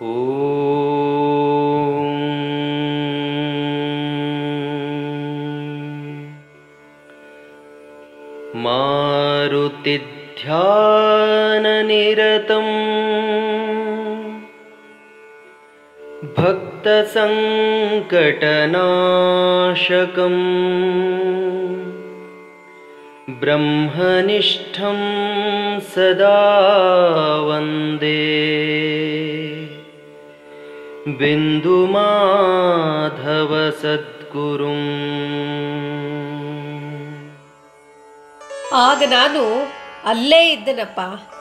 मारुतिध्याननिरतं भक्तसङ्कटनाशकं ब्रह्मनिष्ठं सदा वन्दे बिन्दुमाधव सद्गुरुं। ಆಗ ನಾನು ಅಲ್ಲೇ ಇದ್ದನಪ್ಪ.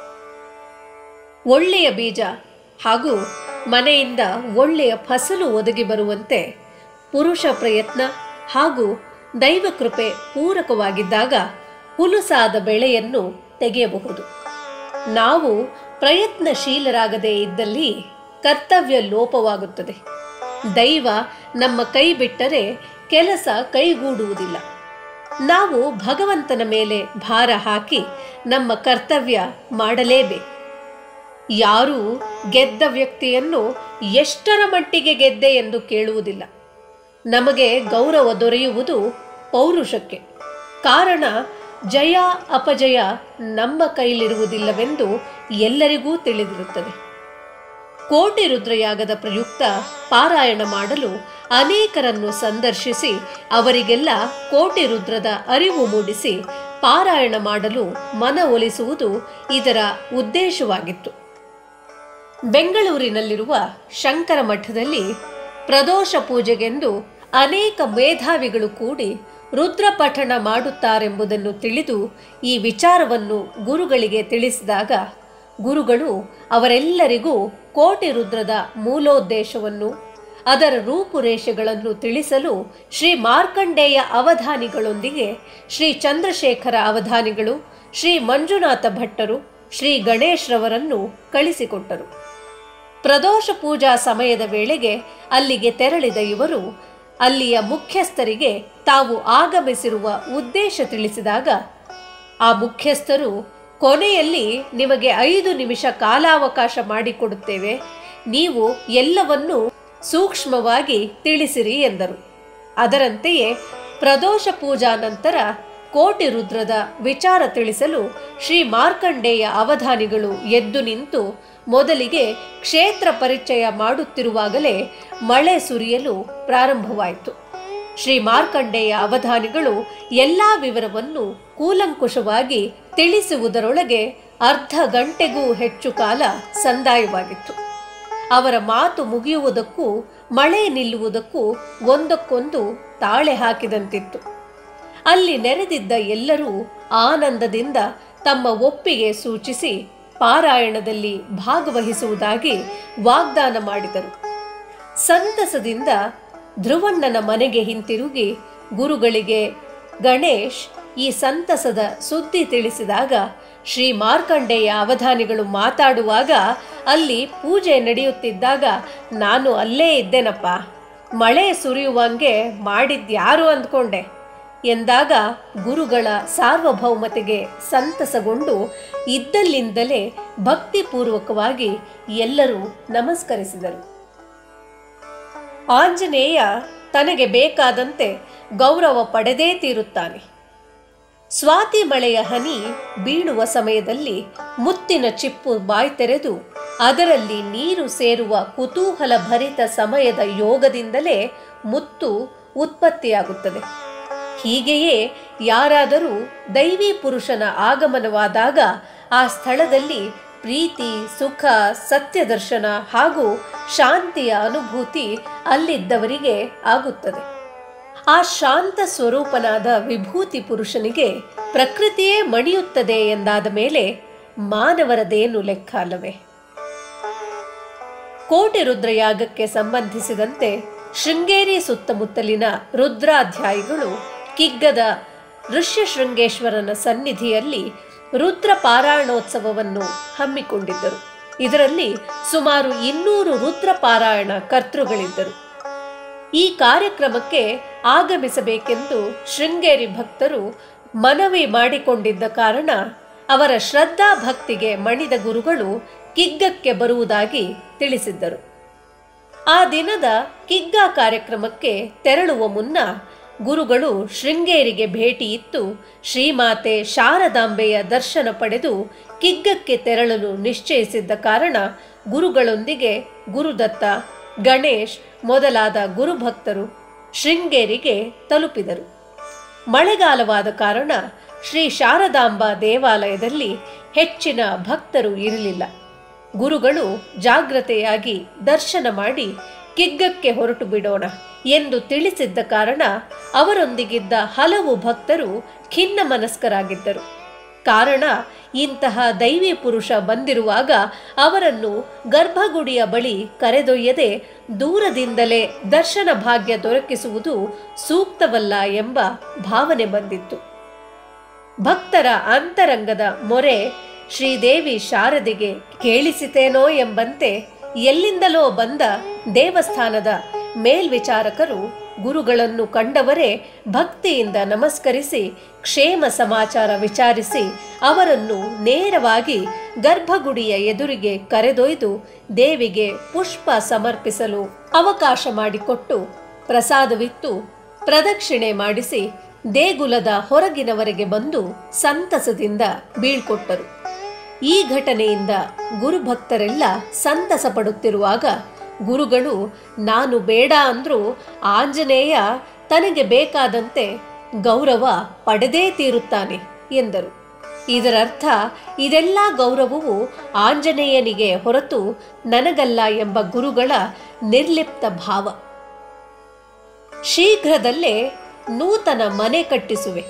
ಒಳ್ಳೆಯ ಬೀಜ ಹಾಗೂ ಮನೆಯಿಂದ ಒಳ್ಳೆಯ ಫಸಲು ಒದಗಿ ಬರುವಂತೆ ಪುರುಷ ಪ್ರಯತ್ನ ಹಾಗೂ ದೈವ ಕೃಪೆ ಪೂರಕವಾಗಿದ್ದಾಗ ಹುಲುಸಾದ ಬೆಳೆಯನ್ನು ತೆಗೆಯಬಹುದು. ನಾವು ಪ್ರಯತ್ನಶೀಲರಾಗದೇ ಇದ್ದಲ್ಲಿ ಕರ್ತವ್ಯ ಲೋಪವಾಗುತ್ತದೆ. ದೈವ ನಮ್ಮ ಕೈ ಬಿಟ್ಟರೆ ಕೆಲಸ ಕೈಗೂಡುವುದಿಲ್ಲ. ನಾವು ಭಗವಂತನ ಮೇಲೆ ಭಾರ ಹಾಕಿ ನಮ್ಮ ಕರ್ತವ್ಯ ಮಾಡಲೇಬೇಕು. ಯಾರೂ ಗೆದ್ದ ವ್ಯಕ್ತಿಯನ್ನು ಎಷ್ಟರ ಮಟ್ಟಿಗೆ ಗೆದ್ದೆ ಎಂದು ಕೇಳುವುದಿಲ್ಲ. ನಮಗೆ ಗೌರವ ದೊರೆಯುವುದು ಪೌರುಷಕ್ಕೆ. ಕಾರಣ ಜಯ ಅಪಜಯ ನಮ್ಮ ಕೈಲಿರುವುದಿಲ್ಲವೆಂದು ಎಲ್ಲರಿಗೂ ತಿಳಿದಿರುತ್ತದೆ. ಕೋಟಿ ರುದ್ರಯಾಗದ ಪ್ರಯುಕ್ತ ಪಾರಾಯಣ ಮಾಡಲು ಅನೇಕರನ್ನು ಸಂದರ್ಶಿಸಿ ಅವರಿಗೆಲ್ಲ ಕೋಟಿ ರುದ್ರದ ಅರಿವು ಮೂಡಿಸಿ ಪಾರಾಯಣ ಮಾಡಲು ಮನವೊಲಿಸುವುದು ಇದರ ಉದ್ದೇಶವಾಗಿತ್ತು. ಬೆಂಗಳೂರಿನಲ್ಲಿರುವ ಶಂಕರ ಮಠದಲ್ಲಿ ಪ್ರದೋಷ ಪೂಜೆಗೆಂದು ಅನೇಕ ಮೇಧಾವಿಗಳು ಕೂಡಿ ರುದ್ರ ಪಠಣ ಮಾಡುತ್ತಾರೆಂಬುದನ್ನು ತಿಳಿದು ಈ ವಿಚಾರವನ್ನು ಗುರುಗಳಿಗೆ ತಿಳಿಸಿದಾಗ ಗುರುಗಳು ಅವರೆಲ್ಲರಿಗೂ ಕೋಟಿ ರುದ್ರದ ಮೂಲೋದ್ದೇಶವನ್ನು ಅದರ ರೂಪುರೇಷೆಗಳನ್ನು ತಿಳಿಸಲು ಶ್ರೀ ಮಾರ್ಕಂಡೇಯ ಅವಧಾನಿಗಳೊಂದಿಗೆ ಶ್ರೀ ಚಂದ್ರಶೇಖರ ಅವಧಾನಿಗಳು, ಶ್ರೀ ಮಂಜುನಾಥ ಭಟ್ಟರು, ಶ್ರೀ ಗಣೇಶ್ರವರನ್ನು ಕಳಿಸಿಕೊಟ್ಟರು. ಪ್ರದೋಷ ಪೂಜಾ ಸಮಯದ ವೇಳೆಗೆ ಅಲ್ಲಿಗೆ ತೆರಳಿದ ಇವರು ಅಲ್ಲಿಯ ಮುಖ್ಯಸ್ಥರಿಗೆ ತಾವು ಆಗಮಿಸಿರುವ ಉದ್ದೇಶ ತಿಳಿಸಿದಾಗ ಆ ಮುಖ್ಯಸ್ಥರು, ಕೊನೆಯಲ್ಲಿ ನಿಮಗೆ 5 ನಿಮಿಷ ಕಾಲಾವಕಾಶ ಮಾಡಿಕೊಡುತ್ತೇವೆ, ನೀವು ಎಲ್ಲವನ್ನೂ ಸೂಕ್ಷ್ಮವಾಗಿ ತಿಳಿಸಿರಿ ಎಂದರು. ಅದರಂತೆಯೇ ಪ್ರದೋಷ ಪೂಜಾ ನಂತರ ಕೋಟಿ ರುದ್ರದ ವಿಚಾರ ತಿಳಿಸಲು ಶ್ರೀ ಮಾರ್ಕಂಡೇಯ ಅವಧಾನಿಗಳು ಎದ್ದು ನಿಂತು ಮೊದಲಿಗೆ ಕ್ಷೇತ್ರ ಪರಿಚಯ ಮಾಡುತ್ತಿರುವಾಗಲೇ ಮಳೆ ಸುರಿಯಲು ಪ್ರಾರಂಭವಾಯಿತು. ಶ್ರೀ ಮಾರ್ಕಂಡೇಯ ಅವಧಾನಿಗಳು ಎಲ್ಲ ವಿವರವನ್ನು ಕೂಲಂಕುಷವಾಗಿ ತಿಳಿಸುವುದರೊಳಗೆ ಅರ್ಧ ಗಂಟೆಗೂ ಹೆಚ್ಚು ಕಾಲ ಸಂದಾಯವಾಗಿತ್ತು. ಅವರ ಮಾತು ಮುಗಿಯುವುದಕ್ಕೂ ಮಳೆ ನಿಲ್ಲುವುದಕ್ಕೂ ಒಂದಕ್ಕೊಂದು ತಾಳೆ ಹಾಕಿದಂತಿತ್ತು. ಅಲ್ಲಿ ನೆರೆದಿದ್ದ ಎಲ್ಲರೂ ಆನಂದದಿಂದ ತಮ್ಮ ಒಪ್ಪಿಗೆ ಸೂಚಿಸಿ ಪಾರಾಯಣದಲ್ಲಿ ಭಾಗವಹಿಸುವುದಾಗಿ ವಾಗ್ದಾನ ಮಾಡಿದರು. ಸಂತಸದಿಂದ ಧ್ರುವಣ್ಣನ ಮನೆಗೆ ಹಿಂತಿರುಗಿ ಗುರುಗಳಿಗೆ ಗಣೇಶ್ ಈ ಸಂತಸದ ಸುದ್ದಿ ತಿಳಿಸಿದಾಗ ಶ್ರೀ ಮಾರ್ಕಂಡೇಯ ಅವಧಾನಿಗಳು ಮಾತಾಡುವಾಗ ಅಲ್ಲಿ ಪೂಜೆ ನಡೆಯುತ್ತಿದ್ದಾಗ ನಾನು ಅಲ್ಲೇ ಇದ್ದೇನಪ್ಪ, ಮಳೆ ಸುರಿಯುವಂಗೆ ಮಾಡಿದ್ಯಾರು ಅಂದ್ಕೊಂಡೆ ಎಂದಾಗ ಗುರುಗಳ ಸಾರ್ವಭೌಮತೆಗೆ ಸಂತಸಗೊಂಡು ಇದ್ದಲ್ಲಿಂದಲೇ ಭಕ್ತಿಪೂರ್ವಕವಾಗಿ ಎಲ್ಲರೂ ನಮಸ್ಕರಿಸಿದರು. ಆಂಜನೇಯ ತನಗೆ ಬೇಕಾದಂತೆ ಗೌರವ ಪಡೆದೇ ತೀರುತ್ತಾನೆ. ಸ್ವಾತಿ ಮಳೆಯ ಹನಿ ಬೀಳುವ ಸಮಯದಲ್ಲಿ ಮುತ್ತಿನ ಚಿಪ್ಪು ಬಾಯಿ ತೆರೆದು ಅದರಲ್ಲಿ ನೀರು ಸೇರುವ ಕುತೂಹಲ ಭರಿತ ಸಮಯದ ಯೋಗದಿಂದಲೇ ಮುತ್ತು ಉತ್ಪತ್ತಿಯಾಗುತ್ತದೆ. ಹೀಗೆಯೇ ಯಾರಾದರೂ ದೈವಿ ಪುರುಷನ ಆಗಮನವಾದಾಗ ಆ ಸ್ಥಳದಲ್ಲಿ ಪ್ರೀತಿ, ಸುಖ, ಸತ್ಯದರ್ಶನ ಹಾಗೂ ಶಾಂತಿಯ ಅನುಭೂತಿ ಅಲ್ಲಿದ್ದವರಿಗೆ ಆಗುತ್ತದೆ. ಆ ಶಾಂತ ಸ್ವರೂಪನಾದ ವಿಭೂತಿ ಪುರುಷನಿಗೆ ಪ್ರಕೃತಿಯೇ ಮಣಿಯುತ್ತದೆ ಎಂದಾದ ಮೇಲೆ ಮಾನವರದೇನು ಲೆಕ್ಕ ಅಲ್ಲವೇ? ಕೋಟಿ ರುದ್ರಯಾಗಕ್ಕೆ ಸಂಬಂಧಿಸಿದಂತೆ ಶೃಂಗೇರಿ ಸುತ್ತಮುತ್ತಲಿನ ರುದ್ರಾಧ್ಯಾಯಿಗಳು ಕಿಗ್ಗದ ಋಷ್ಯಶೃಂಗೇಶ್ವರನ ಸನ್ನಿಧಿಯಲ್ಲಿ ರುದ್ರ ಪಾರಾಯಣೋತ್ಸವವನ್ನು ಹಮ್ಮಿಕೊಂಡಿದ್ದರು. ಇದರಲ್ಲಿ ಸುಮಾರು 200 ರುದ್ರ ಪಾರಾಯಣ ಕರ್ತೃಗಳಿದ್ದರು. ಈ ಕಾರ್ಯಕ್ರಮಕ್ಕೆ ಆಗಮಿಸಬೇಕೆಂದು ಶೃಂಗೇರಿ ಭಕ್ತರು ಮನವಿ ಮಾಡಿಕೊಂಡಿದ್ದ ಕಾರಣ ಅವರ ಶ್ರದ್ಧಾ ಭಕ್ತಿಗೆ ಮಣಿದ ಗುರುಗಳು ಕಿಗ್ಗಕ್ಕೆ ಬರುವುದಾಗಿ ತಿಳಿಸಿದ್ದರು. ಆ ದಿನದ ಕಿಗ್ಗಾ ಕಾರ್ಯಕ್ರಮಕ್ಕೆ ತೆರಳುವ ಮುನ್ನ ಗುರುಗಳು ಶೃಂಗೇರಿಗೆ ಭೇಟಿ ಇತ್ತು ಶ್ರೀಮಾತೆ ಶಾರದಾಂಬೆಯ ದರ್ಶನ ಪಡೆದು ಕಿಗ್ಗಕ್ಕೆ ತೆರಳಲು ನಿಶ್ಚಯಿಸಿದ್ದ ಕಾರಣ ಗುರುಗಳೊಂದಿಗೆ ಗುರುದತ್ತ, ಗಣೇಶ್ ಮೊದಲಾದ ಗುರುಭಕ್ತರು ಶೃಂಗೇರಿಗೆ ತಲುಪಿದರು. ಮಳೆಗಾಲವಾದ ಕಾರಣ ಶ್ರೀ ಶಾರದಾಂಬಾ ದೇವಾಲಯದಲ್ಲಿ ಹೆಚ್ಚಿನ ಭಕ್ತರು ಇರಲಿಲ್ಲ. ಗುರುಗಳು ಜಾಗ್ರತೆಯಾಗಿ ದರ್ಶನ ಮಾಡಿ ಕಿಗ್ಗಕ್ಕೆ ಹೊರಟು ಬಿಡೋಣ ಎಂದು ತಿಳಿಸಿದ್ದ ಕಾರಣ ಅವರೊಂದಿಗಿದ್ದ ಹಲವು ಭಕ್ತರು ಖಿನ್ನ ಮನಸ್ಕರಾಗಿದ್ದರು. ಕಾರಣ ಇಂತಹ ದೈವಿ ಪುರುಷ ಬಂದಿರುವಾಗ ಅವರನ್ನು ಗರ್ಭಗುಡಿಯ ಬಳಿ ಕರೆದೊಯ್ಯದೆ ದೂರದಿಂದಲೇ ದರ್ಶನ ಭಾಗ್ಯ ದೊರಕಿಸುವುದು ಸೂಕ್ತವಲ್ಲ ಎಂಬ ಭಾವನೆ ಬಂದಿತ್ತು. ಭಕ್ತರ ಅಂತರಂಗದ ಮೊರೆ ಶ್ರೀದೇವಿ ಶಾರದೆಗೆ ಕೇಳಿಸಿತೇನೋ ಎಂಬಂತೆ ಎಲ್ಲಿಂದಲೋ ಬಂದ ದೇವಸ್ಥಾನದ ಮೇಲ್ವಿಚಾರಕರು ಗುರುಗಳನ್ನು ಕಂಡವರೇ ಭಕ್ತಿಯಿಂದ ನಮಸ್ಕರಿಸಿ ಕ್ಷೇಮ ಸಮಾಚಾರ ವಿಚಾರಿಸಿ ಅವರನ್ನು ನೇರವಾಗಿ ಗರ್ಭಗುಡಿಯ ಎದುರಿಗೆ ಕರೆದೊಯ್ದು ದೇವಿಗೆ ಪುಷ್ಪ ಸಮರ್ಪಿಸಲು ಅವಕಾಶ ಮಾಡಿಕೊಟ್ಟು ಪ್ರಸಾದವಿತ್ತು ಪ್ರದಕ್ಷಿಣೆ ಮಾಡಿಸಿ ದೇಗುಲದ ಹೊರಗಿನವರೆಗೆ ಬಂದು ಸಂತಸದಿಂದ ಬೀಳ್ಕೊಟ್ಟರು. ಈ ಘಟನೆಯಿಂದ ಗುರುಭಕ್ತರೆಲ್ಲ ಸಂತಸ ಪಡುತ್ತಿರುವಾಗ ಗುರುಗಳು ನಾನು ಬೇಡ ಅಂದ್ರೂ ಆಂಜನೇಯ ತನಗೆ ಬೇಕಾದಂತೆ ಗೌರವ ಪಡೆದೇ ತೀರುತ್ತಾನೆ ಎಂದರು. ಇದರರ್ಥ ಇದೆಲ್ಲ ಗೌರವವು ಆಂಜನೇಯನಿಗೆ ಹೊರತು ನನಗಲ್ಲ ಎಂಬ ಗುರುಗಳ ನಿರ್ಲಿಪ್ತ ಭಾವ. ಶೀಘ್ರದಲ್ಲೇ ನೂತನ ಮನೆ ಕಟ್ಟಿಸುವೆ.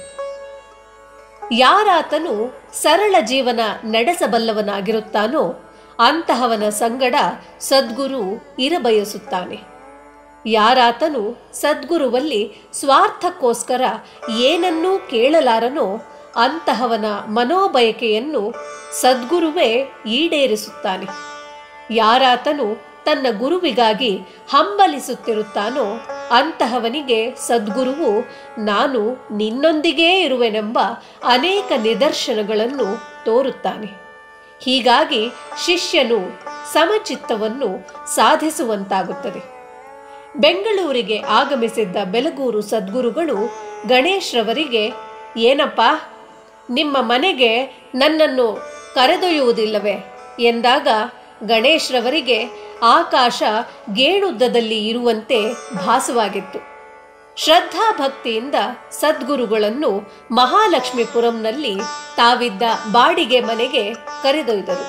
ಯಾರಾತನು ಸರಳ ಜೀವನ ನಡೆಸಬಲ್ಲವನಾಗಿರುತ್ತಾನೋ ಅಂತಹವನ ಸಂಗಡ ಸದ್ಗುರು ಇರಬಯಸುತ್ತಾನೆ. ಯಾರಾತನು ಸದ್ಗುರುವಲ್ಲಿ ಸ್ವಾರ್ಥಕ್ಕೋಸ್ಕರ ಏನನ್ನೂ ಕೇಳಲಾರನೋ ಅಂತಹವನ ಮನೋಬಯಕೆಯನ್ನು ಸದ್ಗುರುವೇ ಈಡೇರಿಸುತ್ತಾನೆ. ಯಾರಾತನು ತನ್ನ ಗುರುವಿಗಾಗಿ ಹಂಬಲಿಸುತ್ತಿರುತ್ತಾನೋ ಅಂತಹವನಿಗೆ ಸದ್ಗುರುವು ನಾನು ನಿನ್ನೊಂದಿಗೇ ಇರುವೆನೆಂಬ ಅನೇಕ ನಿದರ್ಶನಗಳನ್ನು ತೋರುತ್ತಾನೆ. ಹೀಗಾಗಿ ಶಿಷ್ಯನು ಸಮಚಿತ್ತವನ್ನು ಸಾಧಿಸುವಂತಾಗುತ್ತದೆ. ಬೆಂಗಳೂರಿಗೆ ಆಗಮಿಸಿದ್ದ ಬೆಲಗೂರು ಸದ್ಗುರುಗಳು ಗಣೇಶ್ರವರಿಗೆ ಏನಪ್ಪ ನಿಮ್ಮ ಮನೆಗೆ ನನ್ನನ್ನು ಕರೆದೊಯ್ಯುವುದಿಲ್ಲವೇ ಎಂದಾಗ ಗಣೇಶ್ರವರಿಗೆ ಆಕಾಶ ಗೇಣುದ್ದದಲ್ಲಿ ಇರುವಂತೆ ಭಾಸವಾಗಿತ್ತು. ಶ್ರದ್ಧಾಭಕ್ತಿಯಿಂದ ಸದ್ಗುರುಗಳನ್ನು ಮಹಾಲಕ್ಷ್ಮೀಪುರಂನಲ್ಲಿ ತಾವಿದ್ದ ಬಾಡಿಗೆ ಮನೆಗೆ ಕರೆದೊಯ್ದರು.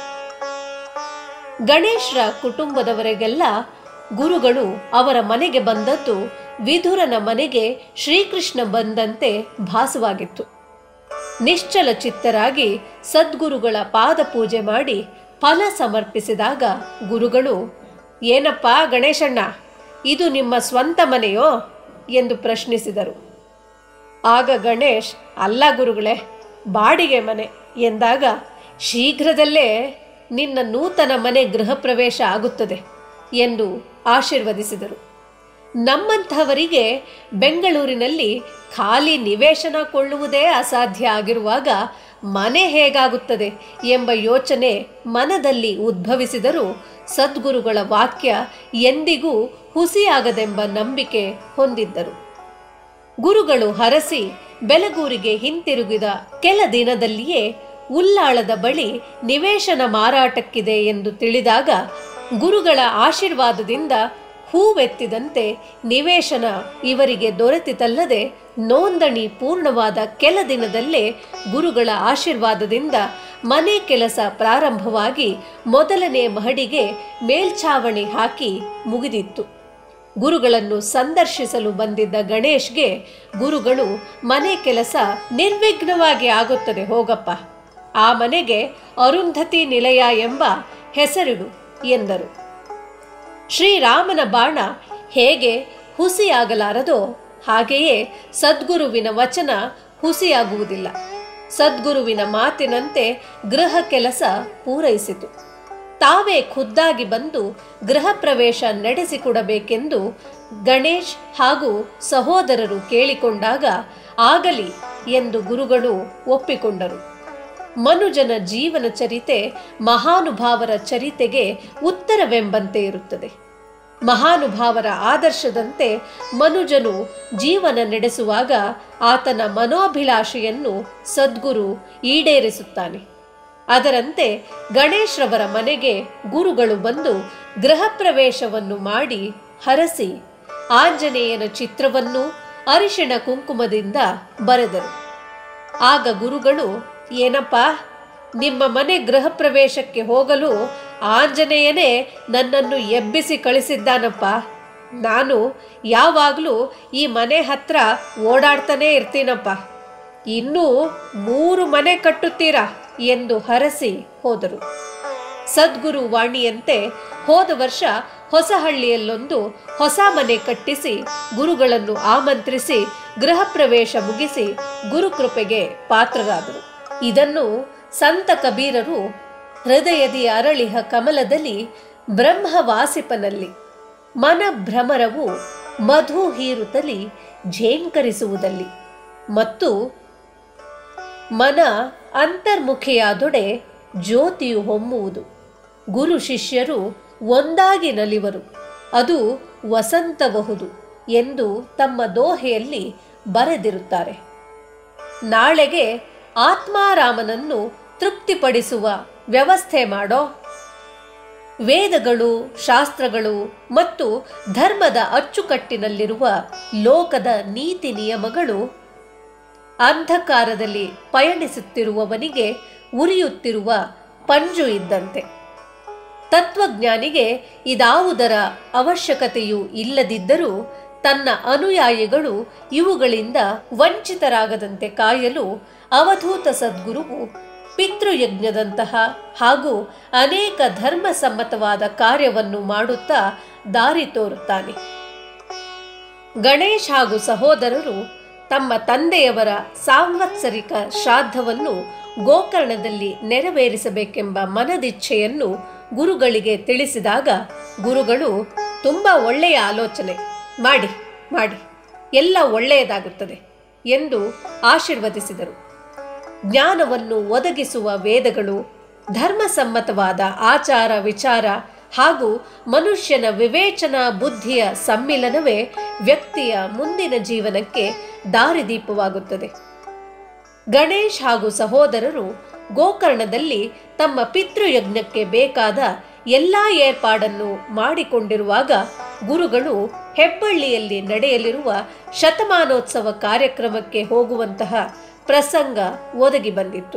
ಗಣೇಶ್ರ ಕುಟುಂಬದವರಿಗೆಲ್ಲ ಗುರುಗಳು ಅವರ ಮನೆಗೆ ಬಂದದ್ದು ವಿಧುರನ ಮನೆಗೆ ಶ್ರೀಕೃಷ್ಣ ಬಂದಂತೆ ಭಾಸವಾಗಿತ್ತು. ನಿಶ್ಚಲ ಚಿತ್ತರಾಗಿ ಸದ್ಗುರುಗಳ ಪಾದ ಪೂಜೆ ಮಾಡಿ ಫಲ ಸಮರ್ಪಿಸಿದಾಗ ಗುರುಗಳು ಏನಪ್ಪ ಗಣೇಶಣ್ಣ ಇದು ನಿಮ್ಮ ಸ್ವಂತ ಮನೆಯೋ ಎಂದು ಪ್ರಶ್ನಿಸಿದರು. ಆಗ ಗಣೇಶ್ ಅಲ್ಲ ಗುರುಗಳೇ ಬಾಡಿಗೆ ಮನೆ ಎಂದಾಗ ಶೀಘ್ರದಲ್ಲೇ ನಿನ್ನ ನೂತನ ಮನೆ ಗೃಹ ಪ್ರವೇಶ ಆಗುತ್ತದೆ ಎಂದು ಆಶೀರ್ವದಿಸಿದರು. ನಮ್ಮಂಥವರಿಗೆ ಬೆಂಗಳೂರಿನಲ್ಲಿ ಖಾಲಿ ನಿವೇಶನ ಕೊಳ್ಳುವುದೇ ಅಸಾಧ್ಯ ಆಗಿರುವಾಗ ಮನೆ ಹೇಗಾಗುತ್ತದೆ ಎಂಬ ಯೋಚನೆ ಮನದಲ್ಲಿ ಉದ್ಭವಿಸಿದರೂ ಸದ್ಗುರುಗಳ ವಾಕ್ಯ ಎಂದಿಗೂ ಹುಸಿಯಾಗದೆಂಬ ನಂಬಿಕೆ ಹೊಂದಿದ್ದರು. ಗುರುಗಳು ಹರಸಿ ಬೆಲಗೂರಿಗೆ ಹಿಂತಿರುಗಿದ ಕೆಲ ದಿನದಲ್ಲಿಯೇ ಉಲ್ಲಾಳದ ಬಳಿ ನಿವೇಶನ ಮಾರಾಟಕ್ಕಿದೆ ಎಂದು ತಿಳಿದಾಗ ಗುರುಗಳ ಆಶೀರ್ವಾದದಿಂದ ಹೂವೆತ್ತಿದಂತೆ ನಿವೇಶನ ಇವರಿಗೆ ದೊರೆತಿತಲ್ಲದೆ ನೋಂದಣಿ ಪೂರ್ಣವಾದ ಕೆಲ ದಿನದಲ್ಲೇ ಗುರುಗಳ ಆಶೀರ್ವಾದದಿಂದ ಮನೆ ಕೆಲಸ ಪ್ರಾರಂಭವಾಗಿ ಮೊದಲನೇ ಮಹಡಿಗೆ ಮೇಲ್ಛಾವಣಿ ಹಾಕಿ ಮುಗಿದಿತ್ತು. ಗುರುಗಳನ್ನು ಸಂದರ್ಶಿಸಲು ಬಂದಿದ್ದ ಗಣೇಶ್ಗೆ ಗುರುಗಳು ಮನೆ ಕೆಲಸ ನಿರ್ವಿಘ್ನವಾಗಿ ಆಗುತ್ತದೆ ಹೋಗಪ್ಪ, ಆ ಮನೆಗೆ ಅರುಂಧತಿ ನಿಲಯ ಎಂಬ ಹೆಸರಿಡು ಎಂದರು. ಶ್ರೀರಾಮನ ಬಾಣ ಹೇಗೆ ಹುಸಿಯಾಗಲಾರದೋ ಹಾಗೆಯೇ ಸದ್ಗುರುವಿನ ವಚನ ಹುಸಿಯಾಗುವುದಿಲ್ಲ. ಸದ್ಗುರುವಿನ ಮಾತಿನಂತೆ ಗೃಹ ಕೆಲಸ ಪೂರೈಸಿತು. ತಾವೇ ಖುದ್ದಾಗಿ ಬಂದು ಗೃಹ ಪ್ರವೇಶ ನಡೆಸಿಕೊಡಬೇಕೆಂದು ಗಣೇಶ್ ಹಾಗೂ ಸಹೋದರರು ಕೇಳಿಕೊಂಡಾಗ ಆಗಲಿ ಎಂದು ಗುರುಗಳು ಒಪ್ಪಿಕೊಂಡರು. ಮನುಜನ ಜೀವನ ಚರಿತೆ ಮಹಾನುಭಾವರ ಚರಿತೆಗೆ ಉತ್ತರವೆಂಬಂತೆ ಇರುತ್ತದೆ. ಮಹಾನುಭಾವರ ಆದರ್ಶದಂತೆ ಮನುಜನು ಜೀವನ ನಡೆಸುವಾಗ ಆತನ ಮನೋಭಿಲಾಷೆಯನ್ನು ಸದ್ಗುರು ಈಡೇರಿಸುತ್ತಾನೆ. ಅದರಂತೆ ಗಣೇಶ್ರವರ ಮನೆಗೆ ಗುರುಗಳು ಬಂದು ಗೃಹ ಪ್ರವೇಶವನ್ನು ಮಾಡಿ ಹರಸಿ ಆಂಜನೇಯನ ಚಿತ್ರವನ್ನು ಅರಿಶಿಣ ಕುಂಕುಮದಿಂದ ಬರೆದರು. ಆಗ ಗುರುಗಳು, ಏನಪ್ಪ, ನಿಮ್ಮ ಮನೆ ಗೃಹ ಪ್ರವೇಶಕ್ಕೆ ಹೋಗಲು ಆಂಜನೇಯನೇ ನನ್ನನ್ನು ಎಬ್ಬಿಸಿ ಕಳಿಸಿದ್ದಾನಪ್ಪ. ನಾನು ಯಾವಾಗಲೂ ಈ ಮನೆ ಹತ್ರ ಓಡಾಡ್ತಾನೇ ಇರ್ತೀನಪ್ಪ. ಇನ್ನೂ 3 ಮನೆ ಕಟ್ಟುತ್ತೀರಾ ಎಂದು ಹರಸಿ ಹೋದರು. ಸದ್ಗುರು ವಾಣಿಯಂತೆ ಹೋದ ವರ್ಷ ಹೊಸಹಳ್ಳಿಯಲ್ಲೊಂದು ಹೊಸ ಮನೆ ಕಟ್ಟಿಸಿ ಗುರುಗಳನ್ನು ಆಮಂತ್ರಿಸಿ ಗೃಹ ಪ್ರವೇಶ ಮುಗಿಸಿ ಗುರುಕೃಪೆಗೆ ಪಾತ್ರರಾದರು. ಇದನ್ನು ಸಂತ ಕಬೀರರು ಹೃದಯದಿ ಅರಳಿಹ ಕಮಲದಲ್ಲಿ ಬ್ರಹ್ಮವಾಸಿಪನಲ್ಲಿ ಮನಭ್ರಮರವು ಮಧು ಹೀರುತ್ತಲಿ ಝೇಂಕರಿಸುವುದಲ್ಲಿ ಮತ್ತು ಮನ ಅಂತರ್ಮುಖಿಯಾದೊಡೆ ಜ್ಯೋತಿಯು ಹೊಮ್ಮುವುದು. ಗುರು ಶಿಷ್ಯರು ಒಂದಾಗಿ ನಲಿವರು, ಅದು ವಸಂತಬಹುದು ಎಂದು ತಮ್ಮ ದೋಹೆಯಲ್ಲಿ ಬರೆದಿರುತ್ತಾರೆ. ನಾಳೆಗೆ ಆತ್ಮಾರಾಮನನ್ನು ತೃಪ್ತಿಪಡಿಸುವ ವ್ಯವಸ್ಥೆ ಮಾಡೋ. ವೇದಗಳು, ಶಾಸ್ತ್ರಗಳು ಮತ್ತು ಧರ್ಮದ ಅಚ್ಚುಕಟ್ಟಿನಲ್ಲಿರುವ ಲೋಕದ ನೀತಿ ನಿಯಮಗಳು ಅಂಧಕಾರದಲ್ಲಿ ಪಯಣಿಸುತ್ತಿರುವವನಿಗೆ ಉರಿಯುತ್ತಿರುವ ಪಂಜು ಇದ್ದಂತೆ. ತತ್ವಜ್ಞಾನಿಗೆ ಇದಾವುದರ ಅವಶ್ಯಕತೆಯೂ ಇಲ್ಲದಿದ್ದರೂ ತನ್ನ ಅನುಯಾಯಿಗಳು ಇವುಗಳಿಂದ ವಂಚಿತರಾಗದಂತೆ ಕಾಯಲು ಅವಧೂತ ಸದ್ಗುರುವು ಪಿತೃಯಜ್ಞದಂತಹ ಹಾಗೂ ಅನೇಕ ಧರ್ಮಸಮ್ಮತವಾದ ಕಾರ್ಯವನ್ನು ಮಾಡುತ್ತಾ ದಾರಿ ತೋರುತ್ತಾನೆ. ಗಣೇಶ್ ಹಾಗೂ ಸಹೋದರರು ತಮ್ಮ ತಂದೆಯವರ ಸಾಂವತ್ಸರಿಕ ಶ್ರಾದ್ದವನ್ನು ಗೋಕರ್ಣದಲ್ಲಿ ನೆರವೇರಿಸಬೇಕೆಂಬ ಮನದಿಚ್ಛೆಯನ್ನು ಗುರುಗಳಿಗೆ ತಿಳಿಸಿದಾಗ ಗುರುಗಳು, ತುಂಬ ಒಳ್ಳೆಯ ಆಲೋಚನೆ, ಮಾಡಿ ಮಾಡಿ, ಎಲ್ಲ ಒಳ್ಳೆಯದಾಗುತ್ತದೆ ಎಂದು ಆಶೀರ್ವದಿಸಿದರು. ಜ್ಞಾನವನ್ನು ಒದಗಿಸುವ ವೇದಗಳು, ಧರ್ಮಸಮ್ಮತವಾದ ಆಚಾರ ವಿಚಾರ ಹಾಗೂ ಮನುಷ್ಯನ ವಿವೇಚನಾ ಬುದ್ಧಿಯ ಸಮ್ಮಿಲನವೇ ವ್ಯಕ್ತಿಯ ಮುಂದಿನ ಜೀವನಕ್ಕೆ ದಾರಿದೀಪವಾಗುತ್ತದೆ. ಗಣೇಶ್ ಹಾಗೂ ಸಹೋದರರು ಗೋಕರ್ಣದಲ್ಲಿ ತಮ್ಮ ಪಿತೃಯಜ್ಞಕ್ಕೆ ಬೇಕಾದ ಎಲ್ಲ ಏರ್ಪಾಡನ್ನು ಮಾಡಿಕೊಂಡಿರುವಾಗ ಗುರುಗಳು ಹೆಬ್ಬಳ್ಳಿಯಲ್ಲಿ ನಡೆಯಲಿರುವ ಶತಮಾನೋತ್ಸವ ಕಾರ್ಯಕ್ರಮಕ್ಕೆ ಹೋಗುವಂತಹ ಪ್ರಸಂಗ ಒದಗಿ ಬಂದಿತ್ತು.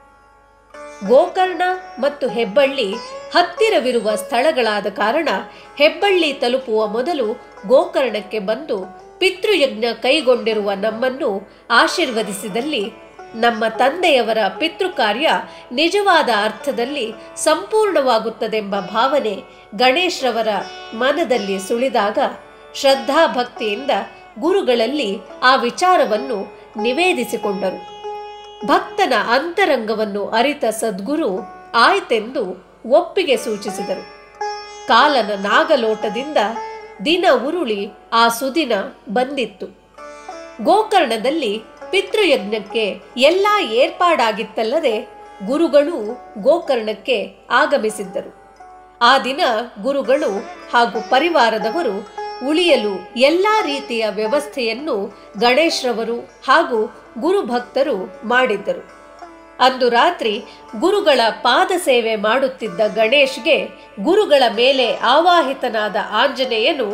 ಗೋಕರ್ಣ ಮತ್ತು ಹೆಬ್ಬಳ್ಳಿ ಹತ್ತಿರವಿರುವ ಸ್ಥಳಗಳಾದ ಕಾರಣ ಹೆಬ್ಬಳ್ಳಿ ತಲುಪುವ ಮೊದಲು ಗೋಕರ್ಣಕ್ಕೆ ಬಂದು ಪಿತೃಯಜ್ಞ ಕೈಗೊಂಡಿರುವ ನಮ್ಮನ್ನು ಆಶೀರ್ವದಿಸಿದಲ್ಲಿ ನಮ್ಮ ತಂದೆಯವರ ಪಿತೃಕಾರ್ಯ ನಿಜವಾದ ಅರ್ಥದಲ್ಲಿ ಸಂಪೂರ್ಣವಾಗುತ್ತದೆಂಬ ಭಾವನೆ ಗಣೇಶ್ರವರ ಮನದಲ್ಲಿ ಸುಳಿದಾಗ ಶ್ರದ್ಧಾಭಕ್ತಿಯಿಂದ ಗುರುಗಳಲ್ಲಿ ಆ ವಿಚಾರವನ್ನು ನಿವೇದಿಸಿಕೊಂಡರು. ಭಕ್ತನ ಅಂತರಂಗವನ್ನು ಅರಿತ ಸದ್ಗುರು ಆಯ್ತೆಂದು ಒಪ್ಪಿಗೆ ಸೂಚಿಸಿದರು. ಕಾಲನ ನಾಗಲೋಟದಿಂದ ದಿನ ಉರುಳಿ ಆ ಸುದಿನ ಬಂದಿತ್ತು. ಗೋಕರ್ಣದಲ್ಲಿ ಪಿತೃಯಜ್ಞಕ್ಕೆ ಎಲ್ಲ ಏರ್ಪಾಡಾಗಿತ್ತಲ್ಲದೆ ಗುರುಗಳು ಗೋಕರ್ಣಕ್ಕೆ ಆಗಮಿಸಿದ್ದರು. ಆ ದಿನ ಗುರುಗಳು ಹಾಗೂ ಪರಿವಾರದವರು ಉಳಿಯಲು ಎಲ್ಲ ರೀತಿಯ ವ್ಯವಸ್ಥೆಯನ್ನು ಗಣೇಶ್ರವರು ಹಾಗೂ ಗುರುಭಕ್ತರು ಮಾಡಿದ್ದರು. ಅಂದು ರಾತ್ರಿ ಗುರುಗಳ ಪಾದ ಸೇವೆ ಮಾಡುತ್ತಿದ್ದ ಗಣೇಶ್ಗೆ ಗುರುಗಳ ಮೇಲೆ ಆವಾಹಿತನಾದ ಆಂಜನೇಯನು,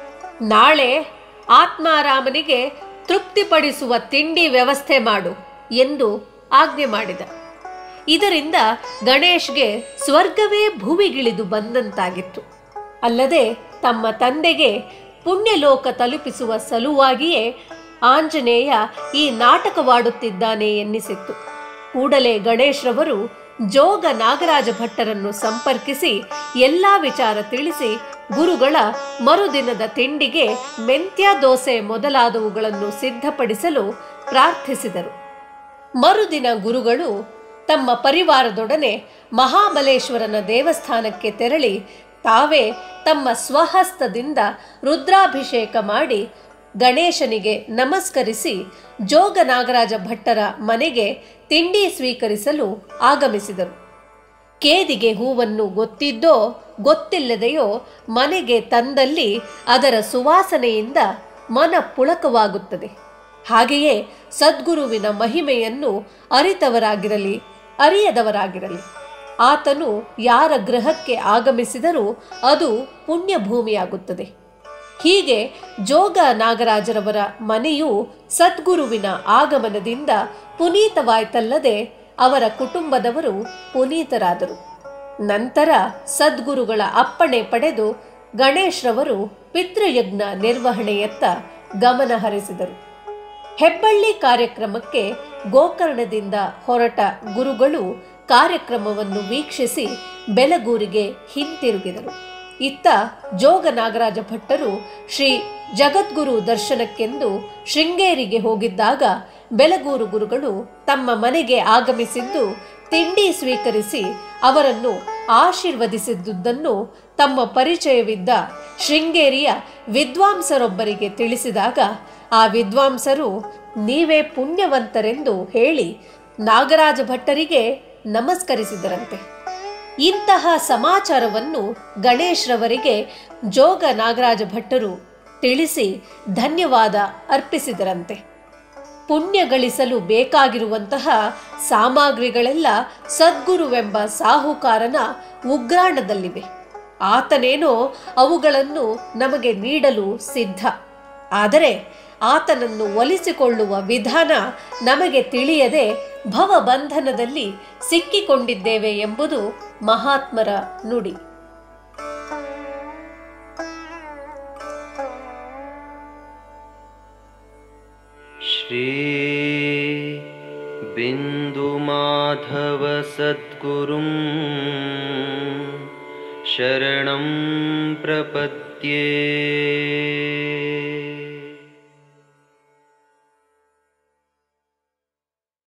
ನಾಳೆ ಆತ್ಮಾರಾಮನಿಗೆ ತೃಪ್ತಿಪಡಿಸುವ ತಿಂಡಿ ವ್ಯವಸ್ಥೆ ಮಾಡು ಎಂದು ಆಜ್ಞೆ ಮಾಡಿದ. ಇದರಿಂದ ಗಣೇಶ್ಗೆ ಸ್ವರ್ಗವೇ ಭುವಿಗಿಳಿದು ಬಂದಂತಾಗಿತ್ತು. ಅಲ್ಲದೆ ತಮ್ಮ ತಂದೆಗೆ ಪುಣ್ಯಲೋಕ ತಲುಪಿಸುವ ಸಲುವಾಗಿಯೇ ಆಂಜನೇಯ ಈ ನಾಟಕವಾಡುತ್ತಿದ್ದಾನೆ ಎನ್ನಿಸಿತ್ತು. ಕೂಡಲೇ ಗಣೇಶ್ರವರು ಜೋಗ ನಾಗರಾಜ ಭಟ್ಟರನ್ನು ಸಂಪರ್ಕಿಸಿ ಎಲ್ಲ ವಿಚಾರ ತಿಳಿಸಿ ಗುರುಗಳ ಮರುದಿನದ ತಿಂಡಿಗೆ ಮೆಂತ್ಯ ದೋಸೆ ಮೊದಲಾದವುಗಳನ್ನು ಸಿದ್ಧಪಡಿಸಲು ಪ್ರಾರ್ಥಿಸಿದರು. ಮರುದಿನ ಗುರುಗಳು ತಮ್ಮ ಪರಿವಾರದೊಡನೆ ಮಹಾಬಲೇಶ್ವರನ ದೇವಸ್ಥಾನಕ್ಕೆ ತೆರಳಿ ತಾವೇ ತಮ್ಮ ಸ್ವಹಸ್ತದಿಂದ ರುದ್ರಾಭಿಷೇಕ ಮಾಡಿ ಗಣೇಶನಿಗೆ ನಮಸ್ಕರಿಸಿ ಜೋಗ ನಾಗರಾಜ ಭಟ್ಟರ ಮನೆಗೆ ತಿಂಡಿ ಸ್ವೀಕರಿಸಲು ಆಗಮಿಸಿದರು. ಕೇದಿಗೆ ಹೂವನ್ನು ಗೊತ್ತಿದ್ದೋ ಗೊತ್ತಿಲ್ಲದೆಯೋ ಮನೆಗೆ ತಂದಲ್ಲಿ ಅದರ ಸುವಾಸನೆಯಿಂದ ಮನ ಪುಳಕವಾಗುತ್ತದೆ. ಹಾಗೆಯೇ ಸದ್ಗುರುವಿನ ಮಹಿಮೆಯನ್ನು ಅರಿತವರಾಗಿರಲಿ ಅರಿಯದವರಾಗಿರಲಿ, ಆತನು ಯಾರ ಗೃಹಕ್ಕೆ ಆಗಮಿಸಿದರೂ ಅದು ಪುಣ್ಯಭೂಮಿಯಾಗುತ್ತದೆ. ಹೀಗೆ ಜೋಗ ನಾಗರಾಜರವರ ಮನೆಯು ಸದ್ಗುರುವಿನ ಆಗಮನದಿಂದ ಪುನೀತವಾಯ್ತಲ್ಲದೆ ಅವರ ಕುಟುಂಬದವರು ಪುನೀತರಾದರು. ನಂತರ ಸದ್ಗುರುಗಳ ಅಪ್ಪಣೆ ಪಡೆದು ಗಣೇಶ್ರವರು ಪಿತೃಯಜ್ಞ ನಿರ್ವಹಣೆಯತ್ತ ಗಮನ ಹರಿಸಿದರು. ಹೆಬ್ಬಳ್ಳಿ ಕಾರ್ಯಕ್ರಮಕ್ಕೆ ಗೋಕರ್ಣದಿಂದ ಹೊರಟ ಗುರುಗಳು ಕಾರ್ಯಕ್ರಮವನ್ನು ವೀಕ್ಷಿಸಿ ಬೆಲಗೂರಿಗೆ ಹಿಂತಿರುಗಿದರು. ಇತ್ತ ಜೋಗ ನಾಗರಾಜ ಭಟ್ಟರು ಶ್ರೀ ಜಗದ್ಗುರು ದರ್ಶನಕ್ಕೆಂದು ಶೃಂಗೇರಿಗೆ ಹೋಗಿದ್ದಾಗ ಬೆಲಗೂರು ಗುರುಗಳು ತಮ್ಮ ಮನೆಗೆ ಆಗಮಿಸಿದ್ದು ತಿಂಡಿ ಸ್ವೀಕರಿಸಿ ಅವರನ್ನು ಆಶೀರ್ವದಿಸಿದ್ದುದನ್ನು ತಮ್ಮ ಪರಿಚಯವಿದ್ದ ಶೃಂಗೇರಿಯ ವಿದ್ವಾಂಸರೊಬ್ಬರಿಗೆ ತಿಳಿಸಿದಾಗ ಆ ವಿದ್ವಾಂಸರು ನೀವೇ ಪುಣ್ಯವಂತರೆಂದು ಹೇಳಿ ನಾಗರಾಜ ಭಟ್ಟರಿಗೆ ನಮಸ್ಕರಿಸಿದರಂತೆ. ಇಂತಹ ಸಮಾಚಾರವನ್ನು ಗಣೇಶ್ರವರಿಗೆ ಜೋಗ ನಾಗರಾಜ ಭಟ್ಟರು ತಿಳಿಸಿ ಧನ್ಯವಾದ ಅರ್ಪಿಸಿದರಂತೆ. ಪುಣ್ಯ ಗಳಿಸಲು ಬೇಕಾಗಿರುವಂತಹ ಸಾಮಗ್ರಿಗಳೆಲ್ಲ ಸದ್ಗುರುವೆಂಬ ಸಾಹುಕಾರನ ಉಗ್ರಾಣದಲ್ಲಿವೆ. ಆತನೇನೋ ಅವುಗಳನ್ನು ನಮಗೆ ನೀಡಲು ಸಿದ್ಧ. ಆದರೆ ಆತನನ್ನು ಒಲಿಸಿಕೊಳ್ಳುವ ವಿಧಾನ ನಮಗೆ ತಿಳಿಯದೆ ಭವಬಂಧನದಲ್ಲಿ ಸಿಕ್ಕಿಕೊಂಡಿದ್ದೇವೆ ಎಂಬುದು ಮಹಾತ್ಮರ ನುಡಿ. ಶ್ರೀ ಬಿಂದು ಮಾಧವ ಸದ್ಗುರುಂ ಶರಣಂ ಪ್ರಪದ್ಯೆ.